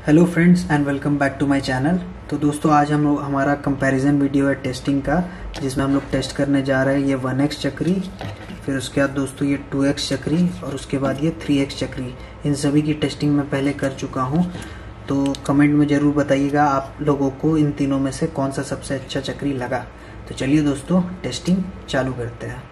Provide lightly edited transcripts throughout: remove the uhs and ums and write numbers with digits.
Hello friends and welcome back to my channel. तो दोस्तों आज हम हमारा कंपैरिजन वीडियो है टेस्टिंग का, जिसमें हम लोग टेस्ट करने जा रहे हैं ये 1x चक्री, फिर उसके बाद दोस्तों ये 2x चक्री और उसके बाद ये 3x चक्री। इन सभी की टेस्टिंग मैं पहले कर चुका हूँ। तो कमेंट में ज़रूर बताइएगा आप लोगों को इन तीनों में से कौन सा सबसे अच्छा चक्री लगा। तो चलिए दोस्तों टेस्टिंग चालू करते हैं।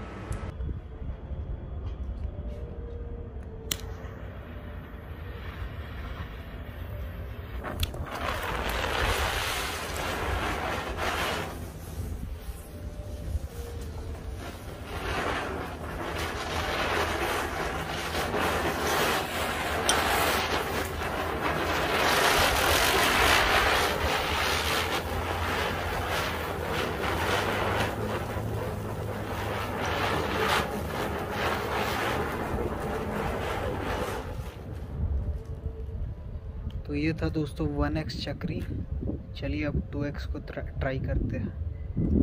तो ये था दोस्तों 1x चक्री। चलिए अब 2x को ट्राई करते हैं।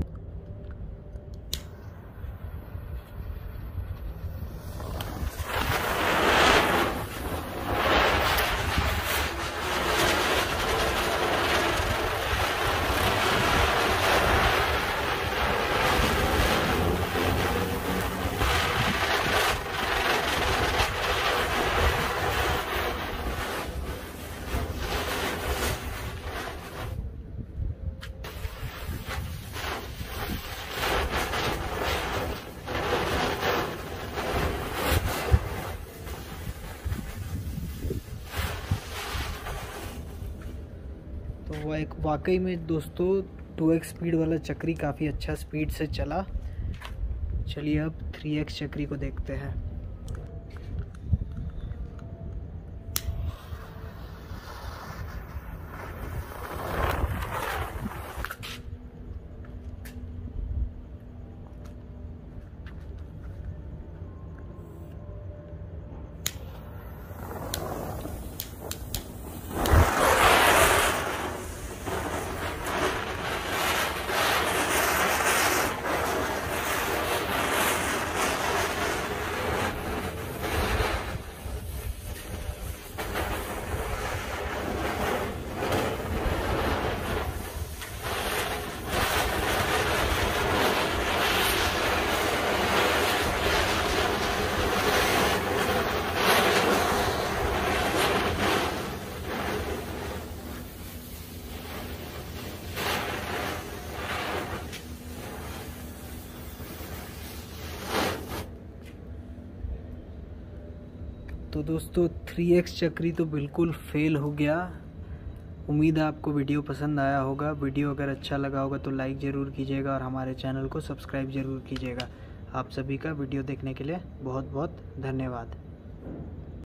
तो वह एक वाकई में दोस्तों 2x स्पीड वाला चक्री काफ़ी अच्छा स्पीड से चला। चलिए अब 3x चक्री को देखते हैं। तो दोस्तों 3x चक्री तो बिल्कुल फेल हो गया। उम्मीद है आपको वीडियो पसंद आया होगा। वीडियो अगर अच्छा लगा होगा तो लाइक ज़रूर कीजिएगा और हमारे चैनल को सब्सक्राइब ज़रूर कीजिएगा। आप सभी का वीडियो देखने के लिए बहुत बहुत धन्यवाद।